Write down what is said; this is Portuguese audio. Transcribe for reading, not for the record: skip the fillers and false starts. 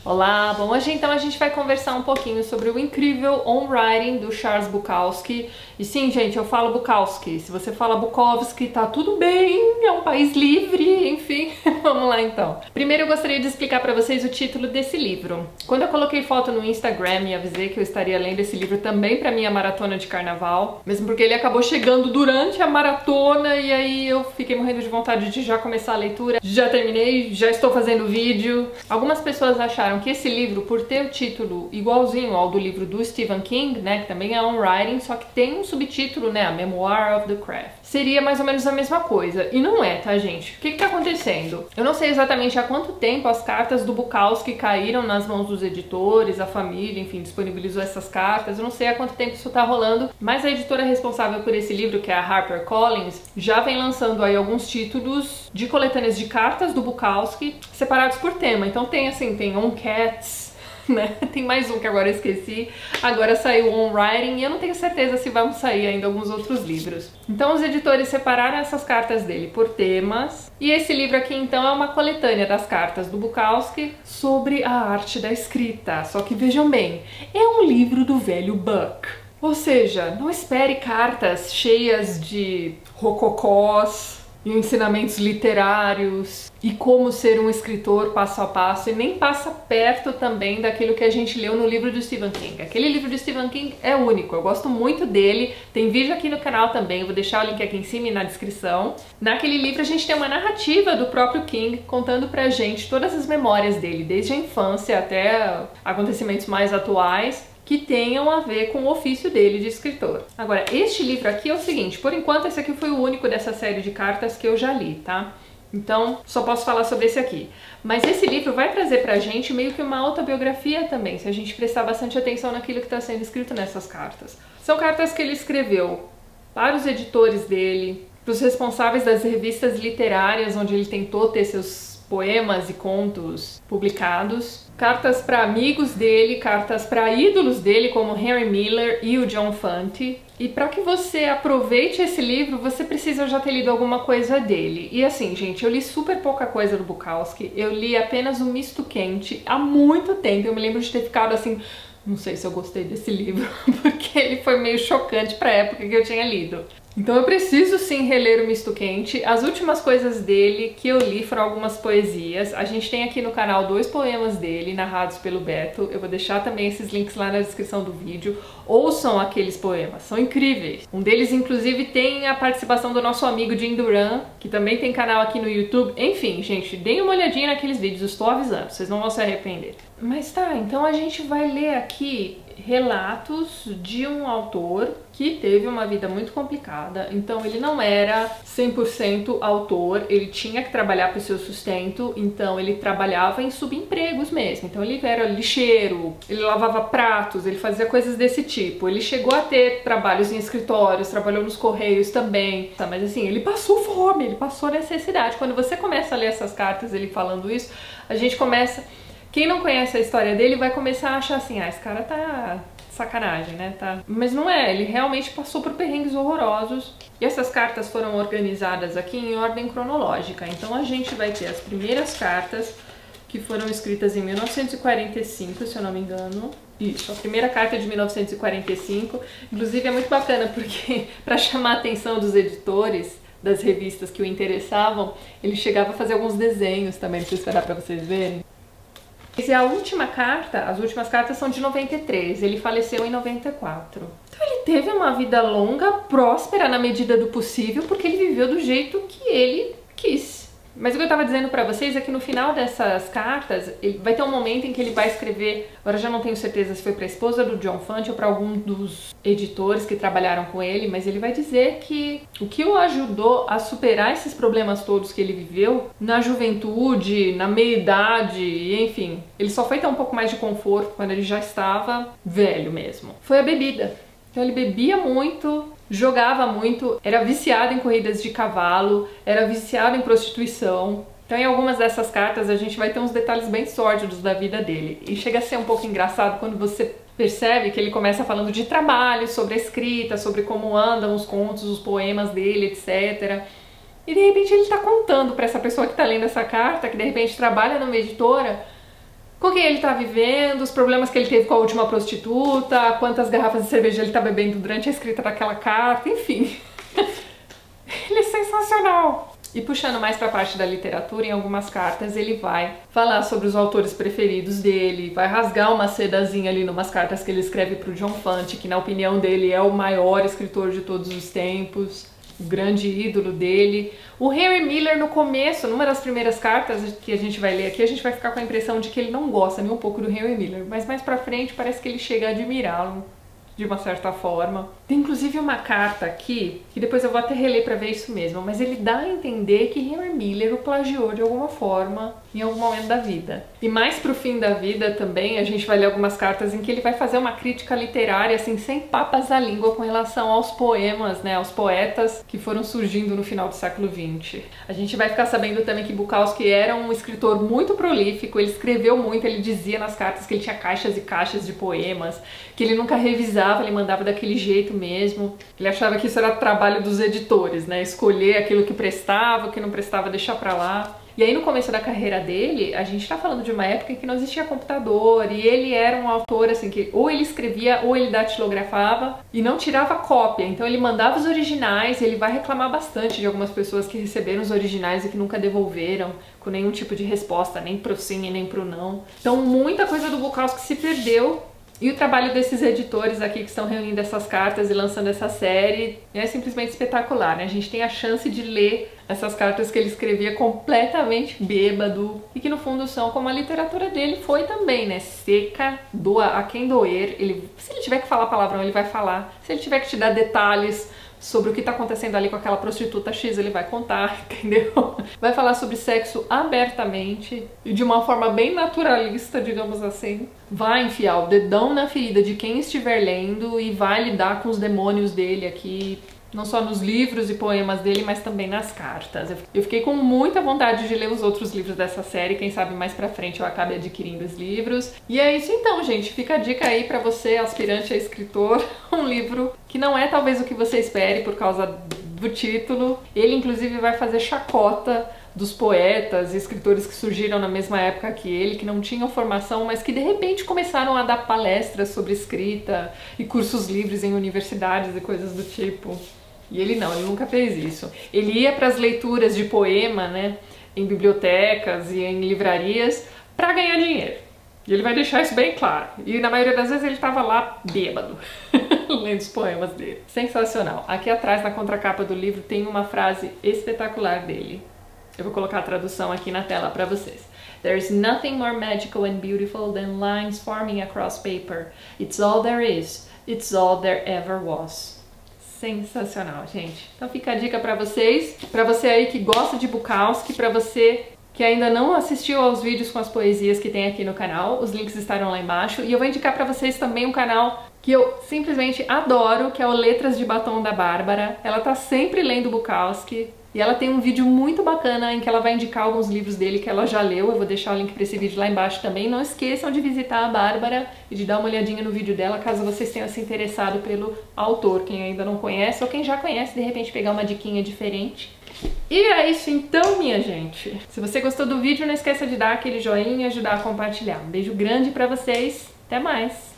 Olá, bom, hoje então a gente vai conversar um pouquinho sobre o incrível On Writing do Charles Bukowski. E sim, gente, eu falo Bukowski. Se você fala Bukowski, tá tudo bem, é um país livre, enfim. Vamos lá então. Primeiro eu gostaria de explicar pra vocês o título desse livro. Quando eu coloquei foto no Instagram e avisei que eu estaria lendo esse livro também pra minha maratona de carnaval, mesmo porque ele acabou chegando durante a maratona e aí eu fiquei morrendo de vontade de já começar a leitura. Já terminei, já estou fazendo vídeo. Algumas pessoas acharam que esse livro, por ter o título igualzinho ao do livro do Stephen King, né, que também é On Writing, só que tem um subtítulo, né, a Memoir of the Craft, seria mais ou menos a mesma coisa. E não é, tá, gente? O que tá acontecendo? Eu não sei exatamente há quanto tempo as cartas do Bukowski caíram nas mãos dos editores, a família, enfim, disponibilizou essas cartas. Eu não sei há quanto tempo isso tá rolando, mas a editora responsável por esse livro, que é a HarperCollins, já vem lançando aí alguns títulos de coletâneas de cartas do Bukowski separados por tema. Então tem assim, tem On Cats, né? Tem mais um que agora eu esqueci. Agora saiu On Writing e eu não tenho certeza se vão sair ainda alguns outros livros. Então os editores separaram essas cartas dele por temas. E esse livro aqui então é uma coletânea das cartas do Bukowski sobre a arte da escrita. Só que vejam bem, é um livro do velho Buck. Ou seja, não espere cartas cheias de rococós e ensinamentos literários e como ser um escritor passo a passo, e nem passa perto também daquilo que a gente leu no livro do Stephen King. Aquele livro do Stephen King é único, eu gosto muito dele, tem vídeo aqui no canal também, eu vou deixar o link aqui em cima e na descrição. Naquele livro a gente tem uma narrativa do próprio King contando pra gente todas as memórias dele, desde a infância até acontecimentos mais atuais, que tenham a ver com o ofício dele de escritor. Agora, este livro aqui é o seguinte, por enquanto esse aqui foi o único dessa série de cartas que eu já li, tá? Então, só posso falar sobre esse aqui. Mas esse livro vai trazer pra gente meio que uma autobiografia também, se a gente prestar bastante atenção naquilo que está sendo escrito nessas cartas. São cartas que ele escreveu para os editores dele, para os responsáveis das revistas literárias, onde ele tentou ter seus poemas e contos publicados, cartas para amigos dele, cartas para ídolos dele como Henry Miller e o John Fante. E para que você aproveite esse livro, você precisa já ter lido alguma coisa dele. E assim, gente, eu li super pouca coisa do Bukowski, eu li apenas o Misto Quente há muito tempo. Eu me lembro de ter ficado assim, não sei se eu gostei desse livro, porque ele foi meio chocante para a época que eu tinha lido. Então eu preciso sim reler o Misto Quente. As últimas coisas dele que eu li foram algumas poesias. A gente tem aqui no canal 2 poemas dele, narrados pelo Beto. Eu vou deixar também esses links lá na descrição do vídeo. Ouçam aqueles poemas, são incríveis. Um deles, inclusive, tem a participação do nosso amigo Jim Duran, que também tem canal aqui no YouTube. Enfim, gente, deem uma olhadinha naqueles vídeos, estou avisando, vocês não vão se arrepender. Mas tá, então a gente vai ler aqui relatos de um autor que teve uma vida muito complicada. Então ele não era 100% autor, ele tinha que trabalhar para o seu sustento, então ele trabalhava em subempregos mesmo. Então ele era lixeiro, ele lavava pratos, ele fazia coisas desse tipo. Ele chegou a ter trabalhos em escritórios, trabalhou nos correios também. Tá, mas assim, ele passou fome, ele passou necessidade. Quando você começa a ler essas cartas, ele falando isso, a gente começa... Quem não conhece a história dele vai começar a achar assim, ah, esse cara tá sacanagem, né? Tá... Mas não é, ele realmente passou por perrengues horrorosos. E essas cartas foram organizadas aqui em ordem cronológica. Então a gente vai ter as primeiras cartas, que foram escritas em 1945, se eu não me engano. Isso, a primeira carta é de 1945. Inclusive é muito bacana, porque para chamar a atenção dos editores das revistas que o interessavam, ele chegava a fazer alguns desenhos também, deixa eu esperar para vocês verem. E a última carta, as últimas cartas são de 93, ele faleceu em 94. Então ele teve uma vida longa, próspera na medida do possível, porque ele viveu do jeito que ele quis. Mas o que eu tava dizendo pra vocês é que no final dessas cartas, vai ter um momento em que ele vai escrever, agora já não tenho certeza se foi pra esposa do John Fante ou pra algum dos editores que trabalharam com ele, mas ele vai dizer que o que o ajudou a superar esses problemas todos que ele viveu na juventude, na meia-idade, enfim, ele só foi ter um pouco mais de conforto quando ele já estava velho mesmo. Foi a bebida. Então ele bebia muito, jogava muito, era viciado em corridas de cavalo, era viciado em prostituição. Então em algumas dessas cartas a gente vai ter uns detalhes bem sórdidos da vida dele. E chega a ser um pouco engraçado quando você percebe que ele começa falando de trabalho, sobre a escrita, sobre como andam os contos, os poemas dele, etc. E de repente ele tá contando para essa pessoa que tá lendo essa carta, que de repente trabalha numa editora, com quem ele tá vivendo, os problemas que ele teve com a última prostituta, quantas garrafas de cerveja ele tá bebendo durante a escrita daquela carta, enfim. Ele é sensacional! E puxando mais pra parte da literatura, em algumas cartas ele vai falar sobre os autores preferidos dele, vai rasgar uma sedazinha ali numas cartas que ele escreve pro John Fante, que na opinião dele é o maior escritor de todos os tempos, o grande ídolo dele. O Henry Miller, no começo, numa das primeiras cartas que a gente vai ler aqui, a gente vai ficar com a impressão de que ele não gosta nem um pouco do Henry Miller, mas mais pra frente parece que ele chega a admirá-lo de uma certa forma. Tem inclusive uma carta aqui, que depois eu vou até reler pra ver isso mesmo, mas ele dá a entender que Henry Miller o plagiou de alguma forma em algum momento da vida. E mais pro fim da vida também, a gente vai ler algumas cartas em que ele vai fazer uma crítica literária, assim, sem papas à língua com relação aos poemas, né, aos poetas que foram surgindo no final do século XX. A gente vai ficar sabendo também que Bukowski era um escritor muito prolífico, ele escreveu muito, ele dizia nas cartas que ele tinha caixas e caixas de poemas, que ele nunca revisava, ele mandava daquele jeito mesmo. Ele achava que isso era trabalho dos editores, né, escolher aquilo que prestava, o que não prestava deixar pra lá. E aí no começo da carreira dele, a gente tá falando de uma época em que não existia computador, e ele era um autor assim que ou ele escrevia ou ele datilografava e não tirava cópia, então ele mandava os originais, e ele vai reclamar bastante de algumas pessoas que receberam os originais e que nunca devolveram, com nenhum tipo de resposta, nem pro sim e nem pro não. Então muita coisa do Bukowski se perdeu. E o trabalho desses editores aqui que estão reunindo essas cartas e lançando essa série é simplesmente espetacular, né? A gente tem a chance de ler essas cartas que ele escrevia completamente bêbado e que no fundo são como a literatura dele foi também, né? Seca, doa a quem doer. Se ele tiver que falar palavrão, ele vai falar. Se ele tiver que te dar detalhes sobre o que tá acontecendo ali com aquela prostituta X, ele vai contar, entendeu? Vai falar sobre sexo abertamente e de uma forma bem naturalista, digamos assim. Vai enfiar o dedão na ferida de quem estiver lendo e vai lidar com os demônios dele aqui, não só nos livros e poemas dele, mas também nas cartas. Eu fiquei com muita vontade de ler os outros livros dessa série, quem sabe mais pra frente eu acabe adquirindo os livros. E é isso então, gente, fica a dica aí pra você, aspirante a escritor, um livro que não é talvez o que você espere por causa do título. Ele inclusive vai fazer chacota dos poetas e escritores que surgiram na mesma época que ele, que não tinham formação, mas que de repente começaram a dar palestras sobre escrita e cursos livres em universidades e coisas do tipo. E ele não, ele nunca fez isso. Ele ia para as leituras de poema, né, em bibliotecas e em livrarias para ganhar dinheiro. E ele vai deixar isso bem claro. E na maioria das vezes ele estava lá bêbado, lendo os poemas dele. Sensacional. Aqui atrás, na contracapa do livro, tem uma frase espetacular dele. Eu vou colocar a tradução aqui na tela para vocês. There's nothing more magical and beautiful than lines forming across paper. It's all there is. It's all there ever was. Sensacional, gente. Então fica a dica para vocês. Para você aí que gosta de Bukowski, para você que ainda não assistiu aos vídeos com as poesias que tem aqui no canal, os links estarão lá embaixo. E eu vou indicar para vocês também um canal que eu simplesmente adoro, que é o Letras de Batom da Bárbara. Ela tá sempre lendo Bukowski. E ela tem um vídeo muito bacana em que ela vai indicar alguns livros dele que ela já leu. Eu vou deixar o link para esse vídeo lá embaixo também. Não esqueçam de visitar a Bárbara e de dar uma olhadinha no vídeo dela, caso vocês tenham se interessado pelo autor. Quem ainda não conhece ou quem já conhece, de repente pegar uma diquinha diferente. E é isso então, minha gente. Se você gostou do vídeo, não esqueça de dar aquele joinha e ajudar a compartilhar. Um beijo grande pra vocês. Até mais!